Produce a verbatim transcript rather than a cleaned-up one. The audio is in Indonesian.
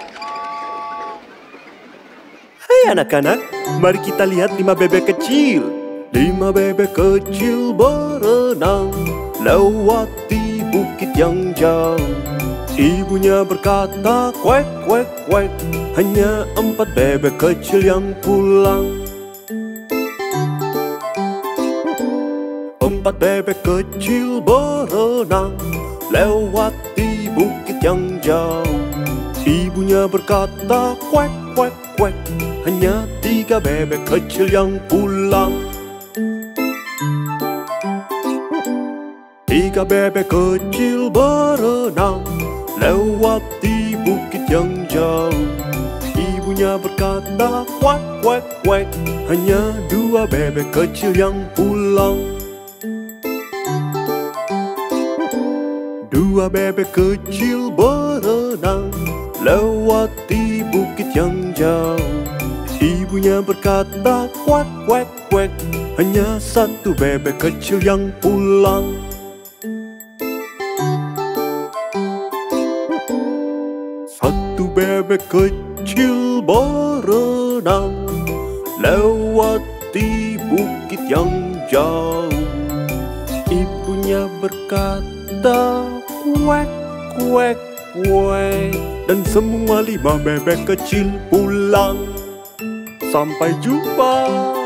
Hai anak-anak, mari kita lihat lima bebek kecil. Lima bebek kecil berenang lewati bukit yang jauh. Ibunya berkata, kuek, kuek, kuek, hanya empat bebek kecil yang pulang. Empat bebek kecil berenang lewati bukit yang jauh. Ibunya berkata, kuek, kuek, kuek, hanya tiga bebek kecil yang pulang. Tiga bebek kecil berenang lewati bukit yang jauh. Ibunya berkata, kuek, kuek, kuek, hanya dua bebek kecil yang pulang. Dua bebek kecil berenang lewati bukit yang jauh. Ibunya berkata, kuek, kuek, kuek, hanya satu bebek kecil yang pulang. Satu bebek kecil berenang lewati bukit yang jauh. Ibunya berkata, kuek, kuek, kuek, dan semua lima bebek kecil pulang. Sampai jumpa.